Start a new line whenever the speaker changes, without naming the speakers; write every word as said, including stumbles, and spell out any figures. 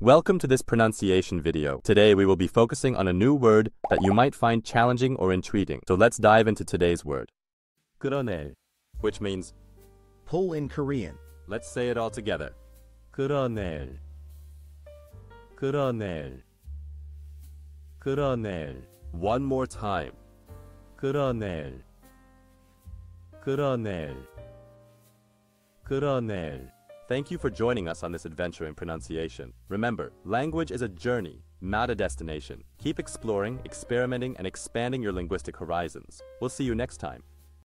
Welcome to this pronunciation video. Today we will be focusing on a new word that you might find challenging or intriguing. So let's dive into today's word. kkeureonael, which means
pull in Korean.
Let's say it all together. kkeureonael. kkeureonael. kkeureonael. One more time. kkeureonael. kkeureonael. kkeureonael. Thank you for joining us on this adventure in pronunciation. Remember, language is a journey, not a destination. Keep exploring, experimenting, and expanding your linguistic horizons. We'll see you next time.